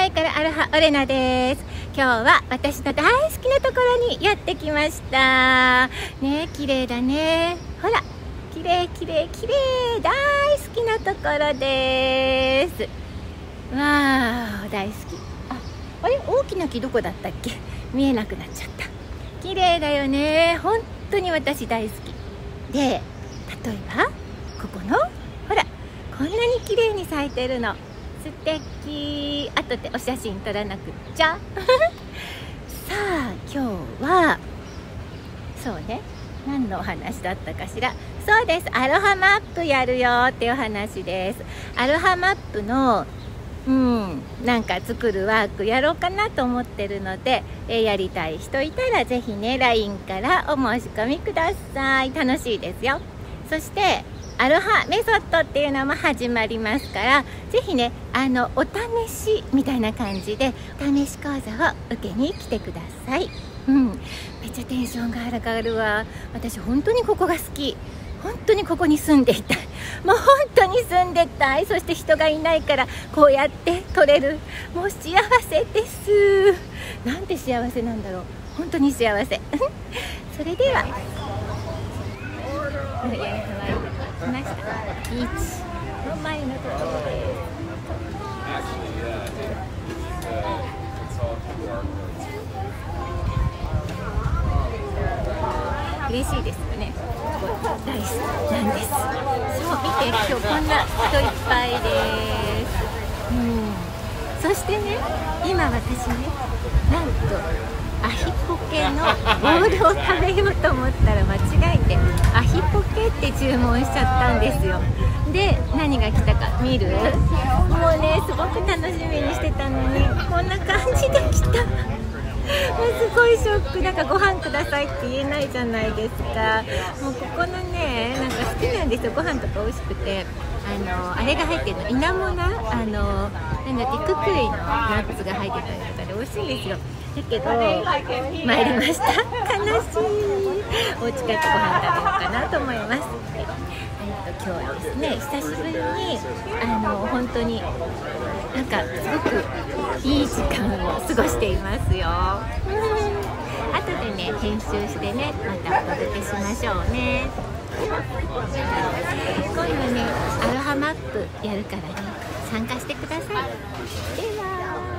内からアロハオレナです。今日は私の大好きなところにやってきましたね。綺麗だね。ほら、綺麗綺麗綺麗、大好きなところです。わー、大好き。あれ、大きな木どこだったっけ？見えなくなっちゃった。綺麗だよね。本当に私大好きで、例えばここのほら、こんなに綺麗に咲いてるの素敵。後でお写真撮らなくっちゃさあ今日はそうね、何のお話だったかしら。そうです、アロハマップやるよっていうお話です。アロハマップのなんか作るワークやろうかなと思ってるので、やりたい人いたらぜひね LINE からお申し込みください。楽しいですよ。そしてアロハメソッドっていうのも始まりますから、ぜひねお試しみたいな感じで試し講座を受けに来てください。めっちゃテンションが上がるわ。私本当にここが好き。本当にここに住んでいたい。もう本当に住んでたい。そして人がいないからこうやって撮れる。もう幸せです。なんて幸せなんだろう。本当に幸せそれでは来ました。ビーチの前のところです。嬉しいですよね。大好きなんです。そう、見て、今日こんな人いっぱいです。そしてね、今私ね、なんとアヒポケのボールを食べようと思ったら間違えてアヒポケって注文しちゃったんですよ。で、何が来たか見る？もうね、すごく楽しみにしてたのにこんな感じで来た。もうすごいショック。なんかご飯くださいって言えないじゃないですか。もうここのね、なんか好きなんですよ。ご飯とか美味しくて、あれが入ってるの、イナモナ、なんだっけ、ククイのナッツが入ってたりとかで美味しいんですよ。だけど参りました。悲しい。お家帰ってご飯食べようかなと思います。今日はですね、久しぶりに本当になんかすごくいい時間を過ごしていますよ。後でね、編集してね、またお届けしましょうね。今度ね、アロハマップやるからね、参加してください。では。